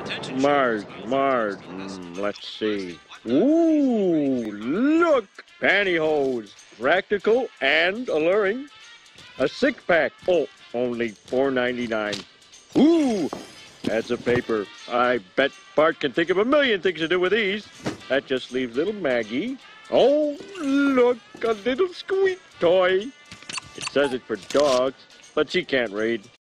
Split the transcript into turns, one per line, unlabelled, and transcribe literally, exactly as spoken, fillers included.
Marge, Marge, mm, let's see. Ooh, look! Pantyhose, practical and alluring. A six-pack, oh, only four ninety-nine. Ooh, that's a paper. I bet Bart can think of a million things to do with these. That just leaves little Maggie. Oh, look, a little squeak toy. It says it's for dogs, but she can't read.